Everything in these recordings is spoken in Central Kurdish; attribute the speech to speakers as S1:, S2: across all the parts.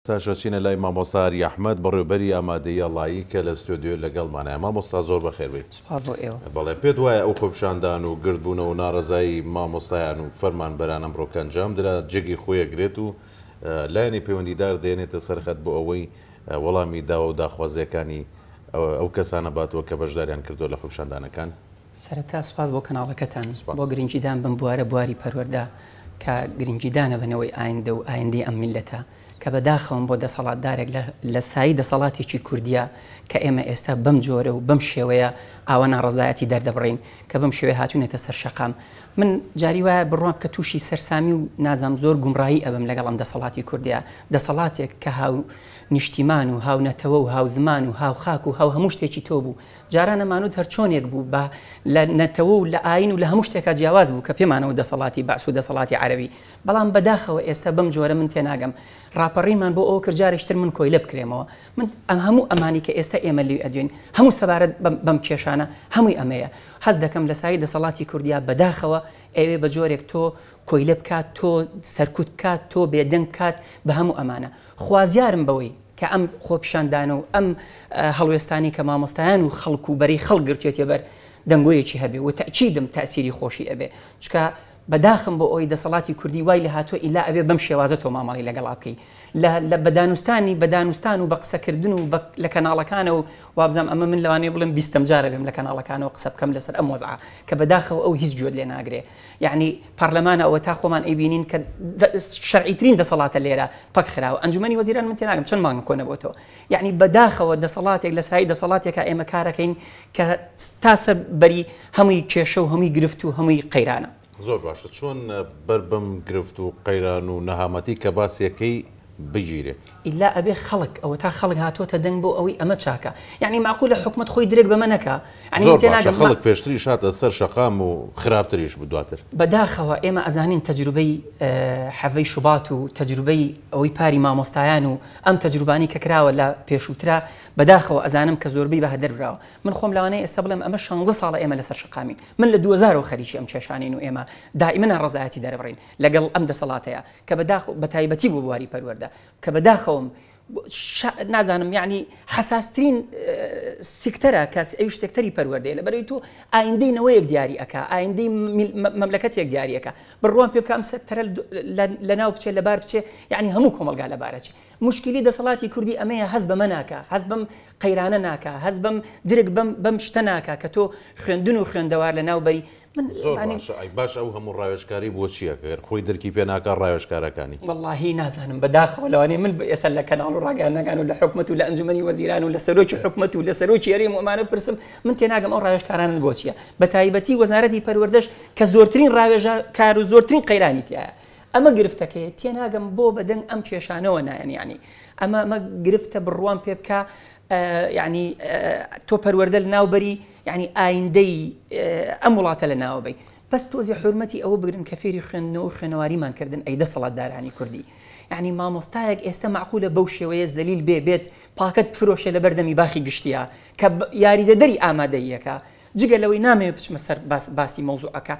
S1: ستاشەچینە لای مامۆستا یاحمەد بەڕێوەبەری ئامادەیی ئەڵایی کە لە ستودیۆ لەگەڵمانە. مامۆستا زۆر بەخێر بێت. بەڵێ پێت وایە ئەو خۆپیشاندان و گردبوونەوە و ناڕەزایی مامۆستایان و فەرمانبەران ئەمڕۆ ئەنجام درا جێگی خۆیەگرێت و لایەنی پەیوەندیدار دێنێتە سەرخەت بۆ ئەوەی وەڵامی داوە و داخوازیەکانی ئەو کەسانە باتەوە کە بەشداریان کردو لە خۆپیشاندانەکان.
S2: سەرەتا سوپاس بۆ کەناڵەکەتان بۆ گرنگیدان بم بوارە بواری پەروەردە کە گرنگیدانە بنەوەی ئایندە و ئایندەی ئەم میلەتە کە بەداخەوم بۆ دەسەڵاتدارێک لە سایی دەسەڵاتێکی کوردیە کە ئێمە ئێستا بەم جۆرە و بەم شێوەیە ئاوە ناڕەزایەتی دەردەبڕین کە بەم شێوەیە هاتوونێتە سەر شەقام. من جاری وایە بڕوام کە تووشی سەرسامی و نازام زۆر گومڕایی ئەبم لەگەڵ ئەم دەسەڵاتی کوردیە، دەسەڵاتێک کە هاو نیشتیمان و هاو نەتەوە و هاو زمان و هاو خاک و هاو هەموو شتێکی تۆ بوو. جارانە مانوت هەر چۆنێک بوو بە لە نەتەوە و لە ئاین و لە هەموو شتێکە جیاواز بوو کە پێمانەوە دەسەڵاتی بەعس و دەسەڵاتی عەرەبی. بەڵام بەداخەوە ئێستا بەم جۆرە من تێناگەم ڕاپەڕیمان بۆ ئەوە کرجارێشتر من کۆیلە بکرێمەوە. من ئەم هەموو ئەمانی کە ئێستا ئێمە لێ ئەدوێن هەموو سەبارەت بەم کێشانە هەمووی ئەمەیە. حەز دەکەم لە سایی دەسەڵاتی کوردیا بەداخەوە ئەوێ بە جۆرێک تۆ کۆیلە بکات، تۆ سەرکوت بکات، تۆ بێدەنگ بکات بە هەموو ئەمانە. خوازیارم بەوەی کە ئەم خۆپیشاندانە و ئەم هەڵوێستانی کە مامۆستایان و خەڵک و بەری خەڵک گرتوێتێ بەر دەنگۆیەکی هەبێ و تەئکیدم تەئسیری خۆشی ئەبێ چکە بەداخم بۆ ئەوی دەسەڵاتی کوردی وای لە هاتووە ئیلا ئەبێ بەم شێوازە تۆ مامەڵی لەگەڵا بکەی لە بەدانوستان و بە قسەکردن و لە کەناڵەکانە و وابزانم ئەمە من لەوانەیە بڵێم 20 جارە بێم لە کەناڵەکانەوە قسە بکەم لەسەر ئەم وەزعە کە بەداخەوە ئەو هیچ گوێت لێ ناگرێ. یعنی پەرلەمانە ئەوە تا خۆمان ئەیبینین کە شەرعیترین دەسەڵاتە لێرە پەک خراوە. ئەنجومەنی وەزیران من تێناگەم چەند مانگ کۆنە بۆتەوە. یعنی بەداخەوە دەسەڵاتێک لە سایی دەسەڵاتێکە ئێمە کارەکەین کە تا سەر بەری هەمووی کێشە و هەمووی گرفت و هەمووی قەیرانە.
S1: زۆر باشە چۆن بەر بەم گرفت و قەیران و نەهامەتی کە باسیەکەی بگیرێ
S2: ئیلا ئەبێ خەڵک ئەوە تا خەڵک هاتووەتە دەنگ بۆ ئەوەی ئەمە چاکە. یعنی معقولە حکومەت خۆی درێک بەمە نەکا.
S1: زۆر باشە خەڵک پێشتری شاتە سەر شەقام و خراپتریش بدواتر.
S2: بەداخەوە ئێمە ئەزانین تەجروبەی حەڤەی شوبات و تەجروبەی ئەوەی پاری مامۆستایان و ئەم تەجروبانی کە کراوە لە پێشووترا بەداخەوە ئەزانم کە زۆربەی بە هەدەر براوە. من خۆم لەوانەیە ئێستا بڵێم ئەمە 16 ساڵە ئێمە لەسەر شەقامین. من لە 2000 خەریکی ئەم کێشانین و ئێمە دائیمەن ڕەزایەتی دەرەبڕین لەگەڵ ئەم دەسەڵاتەیە کە بە تایبەتی بۆ بواری پەروەردە کە بەداخەوەم نازانم یعنی حساسترین سکتەرە کەس ئەوش سکتەری پەروەردەیە لەبەرەوەی تۆ ئایندەی نەوەیەک دیاری ئەکا ئایندەی مەملەکەتێک دیاریەکە بڕوان پێ بکە ئەم سکتەرە لەناو بچێت لەبار بچێ یعنی هەموو کۆمەلگا لەبارەچی. مشکلی دەسەڵاتی کوردی ئەمەیە هەز بەمە ناکە، هەز بەم قەیرانە ناکە، هەز بەم درێک بەم شتە ناکە کە تۆ خوێندن و خوێندەوار لە ناوبەری
S1: زۆر باش ئەو هەموو ڕاوێژکاری بۆ چییە کە خۆی دەرکی پێ ناکە ڕاوێژکارەکانی.
S2: وەڵڵاهی نازانم بەداخەوە لەوانەیە من ئێستا لە کەناڵ و ڕاگەیاندەکان و لە حکومەت و لە ئەنجومەنی وەزیران و لە سەرۆکی حکومەت و لە سەرۆکی هەرێم و ئەمانە پرسم من تێناگەم ئەو ڕاوێژکارانت بۆ چییە. بە تایبەتی وەزارەتی پەروەردەش کە زۆرترین ڕاوێژکار و زۆرترین قەیرانی تایە. ئەمە گرفتەکەی تێناگەم بۆ بەدەنگ ئەم کێشانەوە نایەن. یعنی ئەمە گرفتە بڕوان پێ بکە یعنی تۆ پەروەردە لە ناوبەری یعنی ئایندەی ئەم وڵاتە لە ناوبەی بەس تۆزی حرمەتی ئەوە بگرن کە فێری خوێندنەوە و خوێنەواریمان کردن ئەی دەسەڵاتدارانی کوردی. یعنی مامۆستایەک ئێستا معقولە بەو شێوەیە زەلیل بێت پاکەت بفرۆشێ لە بەردەمی باخی گشتیە کە یاریدەدەری ئامادەیەکە جگە لەوەی نامەوێت بچمە سەر باسی مەوزوعەکە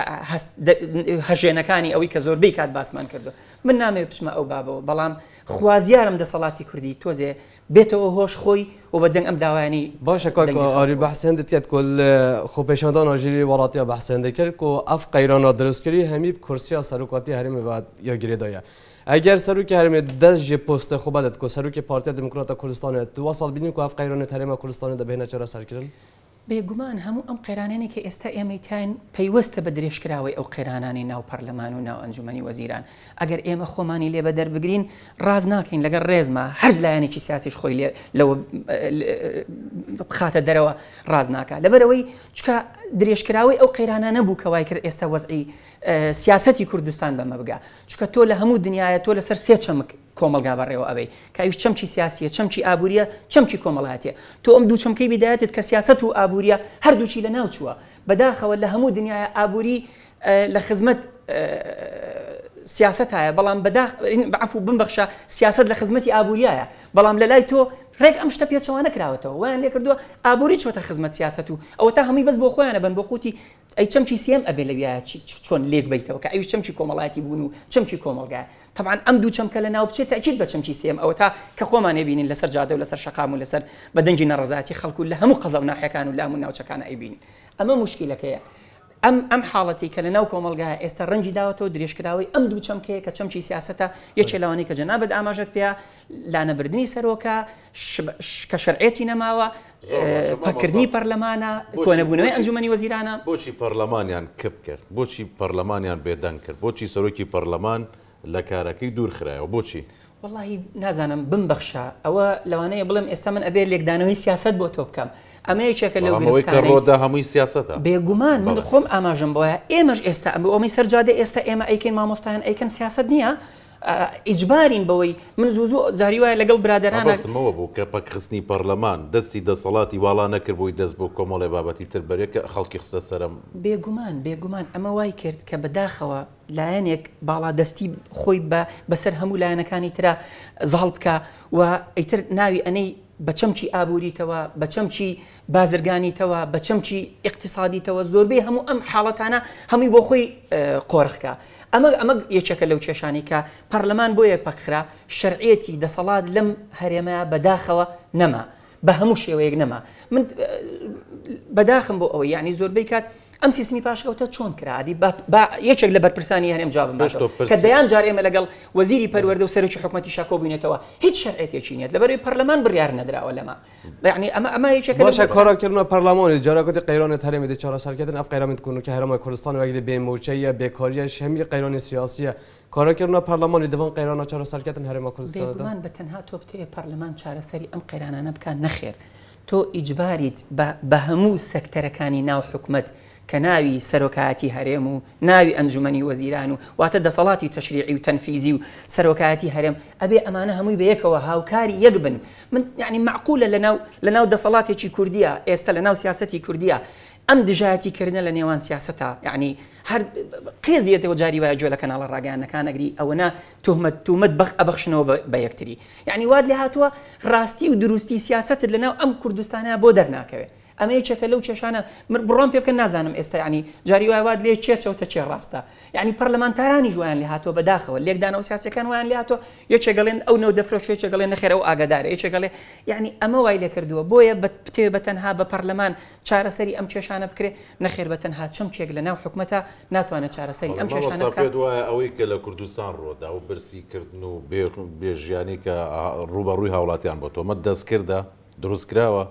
S2: هەژێنەکانی ئەوەی کە زۆربەی کات باسمان کردو. من نامەوێت بچمە ئەو بابەوە بەڵام خوازیارم دەسەڵاتی کوردی تۆزێ بێتەوە هۆش خۆی و بەدەنگ ئەم داوایانی
S3: باشە ئاری بەحس هەندێک کرد کۆ خۆپێشاندان ئاژیری وڵاتیە بەحس هەندێک کرد و ئەف قەیرانە دروستکردی هەمی کورسیا سەرۆکاتی هەرێمە یا گرێدایە. ئەگەر سەرۆکی هەرێمێ دەست ژێ پۆستە خۆ بدات کۆ سەرۆکی پارتیا دموکراتە کوردستانێت دو ساڵ بینین کە ئەف قەیرانە هەرێمە کوردستانە دەبێنە چرە سەرکردن.
S2: بێگومان هەموو ئەم قەیرانانی کە ئێستا ئێمەتیان پەیوەستە بە درێژکراوەی ئەو قەیرانانی ناو پەرلەمان و ناو ئەنجومەنی وەزیران ئەگەر ئێمە خۆمانی لێ بە دەربگرین ڕاز ناکەین لەگەڵ ڕێزمە هەر لایەنێکی سیاسیش خۆی لەوە خاتە دەرەوە ڕاز ناکە لەبەرەوەی چکە درێژکراوەی ئەو قەیرانە نەبوو کە وای کرد ئێستا وەزعی سیاسەتی کوردستان بەمە بگا چکە تۆ لە هەموو دنیاە تۆ لەسەر سێ چەمک کۆمەلگا بەڕێوە ئەبەی کاویش چەمچی سیاسیە چەمچی ئابوووریە چەمچی کۆمەڵاتیە تۆ ئەم دوو چەمکەی بدایەتت کە سیاست و ئابوووریە هەردووچی لە ناو چووە بەداخەوە لە هەموو دنیاە ئابووری لە خزمەت سیاست هەیە بەڵام بەعفو بمبەخشە سیاست لە خزمەتی ئابوووریایە بەڵام لە لای تۆ ڕێک ئەم شتە پێچەوانە کراوەتەوە ویان لێ کردووە ئابووری چۆتە خزمەت سیاست و ئەوە تا هەمووی بەس بۆ خۆیانە بن بۆ قوتی ئەی چەمچی سێم ئەبێ لەویە چۆن لێک بیتەوە کە ئەوی چەمچی کۆمەڵایەتی بوون و چەمچی کۆمەڵگایە طبعا ئەم دوو چەمکە لە ناو بچێت تاکید بە چەمچی سێم ئەوە تا کە خۆمان نێبینین لەسەر جادە و لەسەر شەقام و لەسەر بەدەنجی نەڕەزاتی خەڵکو لە هەموو قەزە و ناحیەکان و لە هەموو ناوچەکانە ئەیبینین ئەمە مشکلەکەیە ئەم حاڵەتی کە لە ناو کۆمەڵگایە ئێستا ڕەنگی داوەتەوە درێژکراوی ئەم دوو چەمکەیە کە چەمچی سیاسەتە یەکێ لەوانەی کە جەنابەت ئاماژەت پێە لانەبردنی سەرۆکە کە شەرعێتی نەماوە پەکردنی پەرلەمانە کۆنەبوونەوەی ئەنجومەنی وەزیرانە
S1: بۆچی پەرلەمانیان کپ کرد بۆچی پەرلەمانیان بێدەنگ کرد بۆچی سەرۆکی پەرلەمان لە کارەکەی دوورخرایەوە بۆچی
S2: واللهی نازانم بمبەخشە ئەوە لەوانەیە بڵم ئێستا من ئەبێ لێکدانەوەی سیاست بۆ تۆ بکەم ئەمە یەکێکە لەو
S1: گرفتارەدا هەمووی سیاسەتە
S2: بێگومان من خۆم ئاماژەم بۆیە ئێمەش ئێستا ئەمەی سەرجادە ئێستا ئێمە ئەیکەین مامۆستایان ئەیکەن سیاست نییە ئیجبارین بەوەی من زوو جاری وایە لەگەڵ برادرانەوە
S1: بوو کە پەکخستنی پەرلەمان دەستی دەسەڵاتی واڵا نەکرد بۆی دەست بۆ کۆمەڵی بابەتی تر بەرێکە خەڵکی خستە سەرم
S2: بێگومان ئەمە وای کرد کە بەداخەوە لایەنێک باڵا دەستی خۆی بەسەر هەموو لایەنەکانی ترە زاڵ بکە و ئەیتر ناوی ئەنەی بە چەمچی ئابووریتەوە بە چەمچی بازرگانیتەوە بە چەمچی اقتصادیتەوە زۆربەی هەموو ئەم حاڵەتانە هەمووی بۆ خۆی قۆرخکە ئەمە یەکێکە لەو کێشانی کە پەرلەمان بۆیە پەکخرا شەرعێتی دەسەڵات لەم هەرێمەیە بەداخەوە نەما بە هەموو شێوەیەک نەما من بەداخم بۆ ئەوە یعنی زۆربەی کات ئەم سیستمی پاشکەوتە چۆن کرادی یەکێک لە بەرپرسانی هەرێم جوابم باشەوە کە دەیان جار ئێمە لەگەڵ وەزیری پەروەردە و سەرۆکی حکوومەتی شاکۆ بووینێتەوە هیچ شەرعێتێکی نیەت لەبەرەوەی پەرلەمان بڕیار نەدراوە لەما یعنی ئەمە یەکێکە
S3: باشە کارکردنە پەرلەمانی جاراکەتی قەیرانێت هەرێمی چارەسەرکردن ئەف قەیرامێت کوونکە هەرێما کوردستان وەگی بێموچەیە بێکاریەش هەمی قەیرانی سیاسیە کارکردنە پەرلەمانی دەوان قەیرانە چارەسەرکردن هەرێما کوردستان
S2: بێگومان بە تەنها تۆ بتەوێت پەرلەمان چارەسەری ئەم قەیرانانە بکات نەخێر تۆ ئیجباریت بە هەموو سەکتەرەکانی ناو حکومەت کە ناوی سەرۆکایەتی هەرێم و ناوی ئەنجومەنی وەزیران و واتە دەسەڵاتی تەشریعی و تەنفیزی و سەرۆکایەتی هەرێم ئەبێ ئەمانە هەمووی بەیەکەوە هاوکاری یەک بن من یعنی معقولە لەناو دەسەڵاتێکی کوردیە ئێستا لەناو سیاسەتی کوردیە ئەم دژایەتیکردنە لە نێوان سیاسەتە یعنی هەر قێز دێتەوە جاری وایە جۆ لە کەناڵە ڕاگەیانەکان ئەگری ئەوەنە تۆمەت ئەبەخشنەوە بە یەکتری یعنی واد لێ هاتووە ڕاستی و دروستی سیاستت لەناو ئەم کوردستانە بۆ دەرناکەوێت ئەمە یەکێکە لەو کێشانە بڕۆم پێ بکەن نازانم ئێستا ینی جاری وای واد لێ چێچەوتە چێ ڕاستە یعنی پەرلەمانتارانی جویان لێ هاتووە بەداخەوە لێکدانەوە سیاسەکان وایان لێ هاتووە یەکێگەڵێن ئەو نەو دەفرۆش یەکێگەڵێن نەخێرە و ئاگادارە یەکێگەڵێ یعنی ئەمە وای لێ کردووە بۆیە بتێ بەتەنها بە پەرلەمان چارەسەری ئەم کێشانە بکرێ نەخێر بەتەنها چەمچێک لە ناو حکومەتە ناتوانێت چارەسەری ئەم کێشانە بکات
S1: وایە ئەوەی کە لە کوردستان ڕۆدا و برسیکردن و بێژیانی کە ڕوبەڕووی هاوڵاتیان بۆ تۆمە دەستکردە دروست کراوە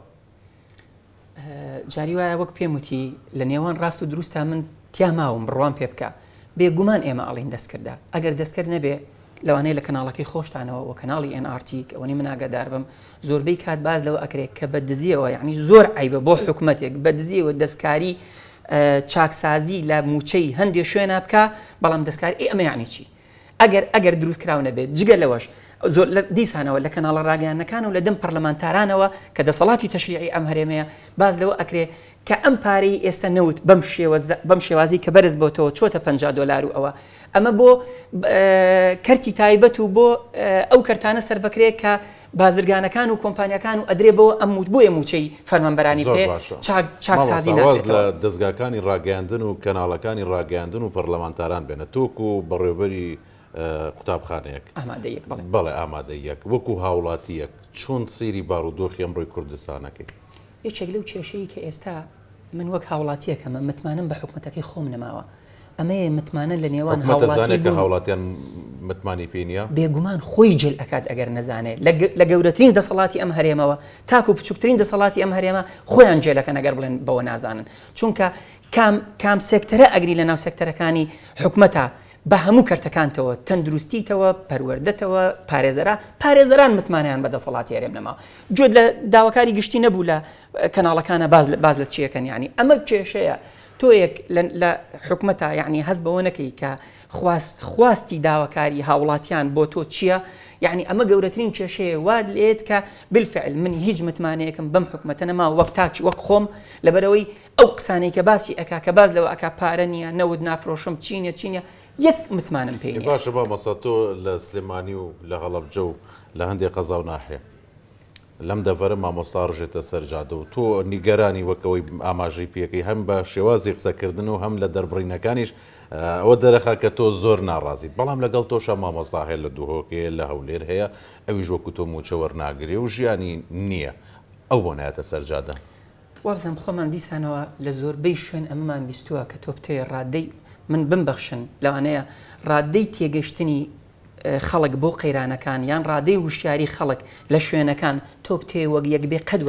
S2: جاری وایە وەک پێم وتی لە نێوان ڕاست و دروستە من تیا ماوم بڕوان پێ بکە بێگومان ئێمە ئەڵین دەستکردە ئەگەر دەستکرد نەبێ لەوانەیە لە کەناڵەکەی خۆشتانەوە و کەناڵی NRT ئەوەی من ئاگادار بم زۆربەی کات باز لەوە ئەکرێت کە بە دزیەوە یعنی زۆر عیبە بۆ حکوومەتێک بە دزیەوە دەستکاری چاکسازی لە موچەی هەندێک شوێنە بکە بەڵام دەستکاری ئەمە یعنی چی ئەگەر دروست کراو نەبێت جگە لەوەش زۆر دیسانەوە لە کەناڵە ڕاگەیانەکان و لە دەم پەرلەمانتارانەوە کە دەسەڵاتی تەشریعی ئەم هەرێمەیە باز لەوە ئەکرێ کە ئەم پارەی ئێستا نەوت بەم شێوازی کە بەرز بۆتەوە چۆتە $50 و ئەوە ئەمە بۆ کەرتی تایبەت و بۆ ئەو کەرتانە سەرڤەکرێ کە بازرگانەکان و کۆمپانیەکان و ئەدرێ بۆ ئەم بۆیە موچەی فەرمانبەرانی پێ چاکسازی
S1: ناواز لە دەستگاکانی ڕاگەیاندن و کەناڵەکانی ڕاگەیاندن و پەرلەمانتاران بێنە تۆکو و بەڕێوەبەری قوتابخانەیەک بەڵێ ئامادەیەک وەکو هاوڵاتیەک چۆن سەیری بارودۆخی ئەمڕۆی کوردستانەکەی
S2: یەکێک لەو کێشەیە کە ئێستا من وەک هاوڵاتیەکەمە متمانم بە حکوومەتەکەی خۆم نەماوە ئەمەیە متمانە لە نێوان
S1: هاوڵاتیان کە هاوڵاتیان متمانی پێ نیە
S2: بێگومان خۆی جل ئەکات ئەگەر نەزانێت لە گەورەترین دەسەڵاتی ئەم هەرێمەوە تاکو بچووکترین دەسەڵاتی ئەم هەرێمە خۆیان جێلەکەن ئەگەر بڵێن بەوە نازانن چونکە کام سێکتەرە ئەگری لە ناو سێکتەرەکانی حکوومەتە بە هەموو کەرتەکانتەوە تەندروستیتەوە پەروەردەتەوە پارێزەران متمانیان بە دەسەڵاتی هەرێم نەما جۆت لە داواکاری گشتی نەبوو لە کەناڵەکانە باز لە چیەکەن ینی ئەمە کێشەیە تۆیەک لە حکوومەتە یعنی هەست بەوە نەکەی کە خواستی داواکاری هاوڵاتیان بۆ تۆ چییە یعنی ئەمە گەورەترین کێشەیە واد لێت کە بالفعل من هیچ متمانەیەکم بەم حکوومەتە نەما وەک خۆم لەبەرەوەی ئەو قسانەی کە باسی ئەکا کە باز لەوە ئەکا پارە نییە نەود نافرۆشم چینە یەک متمانم پێی
S1: باشە با مەسە تۆ لە سلێمانی و لە هەڵەبجە و لە هەندێک قەزا و ناحێ لەم دەڤەرە مامۆستا ڕژێتە سەرجادە و تۆ نیگەرانی وەکەوەی ئاماژەی پێەکەی هەم بە شێوازی قسەکردن و هەم لە دەربڕینەکانیش ئەوە دەرەخا کە تۆ زۆر ناڕازیت بەڵام لەگەڵ تۆشە مامۆستا هەیە لە دووهۆکەیە لە هەولێر هەیە ئەویش وەکو تۆ موچە وەرناگرێ و ژیانی نییە ئەو بۆ نایەتە سەرجادە.
S2: وابزانم خۆمان دیسانەوە لە زۆربەی شوێن ئەممان بیستووە کە تۆ بتەوێ ڕادەی من بمبەخشن لەوانەیە ڕادەی تێگەشتنی خەڵک بۆ قەیرانەکان یان ڕادەی وشیاری خەڵک لە شوێنەکان تۆ بتێ وەک یەک بێ قەد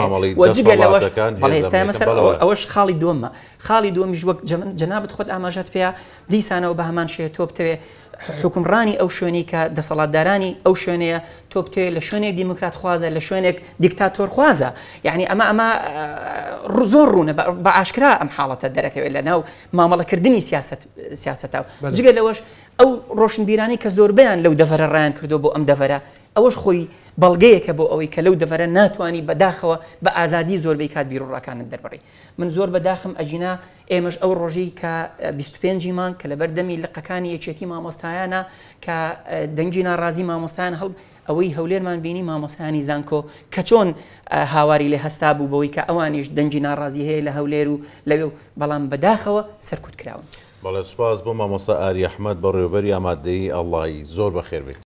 S2: ئەوەش خاڵی دووەمە خاڵی دووەمیش وەک جەنابەت خۆت ئاماژەت پێە دیسانەوە بە هەمان شێ تۆ بتەوێ حکومڕانی ئەو شوێنی کە دەسەڵاتدارانی ئەو شوێنەیە تۆ بتێ لە شوێنێک دیموکرات خوازە لە شوێنێک دیکتاتۆر خوازە یعنی ئەمە زۆر ڕوونە بە ئاشکرا ئەم حاڵەتە دەرەکەوێت لە ناو مامەڵەکردنی سیاسەتەوە جگە لەوەش ئەو ڕۆشنبیرانی کە زۆربیان لەو دەڤەرە ڕایان کردو بۆ ئەم دەڤەرە ئەوەش خۆی بەڵگەیەکە بۆ ئەوەی کە لەو دەڤەرە ناتوانانی بەداخەوە بە ئازادی زۆربەی کات بیرڕاکانت دەربڕی من زۆر بەداخم ئەجینا ئێمەش ئەو ڕۆژەی کە 25 مان کە لە بەردەمی لقەکانی یەکێتی مامۆستایانە کە دەنگی ناڕازی مامۆستایان هەڵ ئەوەی هەولێرمان بینی مامۆستایانی زانکۆ کە چۆن هاواری لێ هەستا بوو بەوەی کە ئەوانیش دەنگی ناڕازی هەیە لە هەولێر و لەوێ بەڵام بەداخەوە سەرکوت کراون.
S1: بەڵێ سوپاس بۆ مامۆستا ئاری ئەحمەد بە ڕێوەبەری ئامادەیی ئەڵڵای زۆر بەخێر بێت.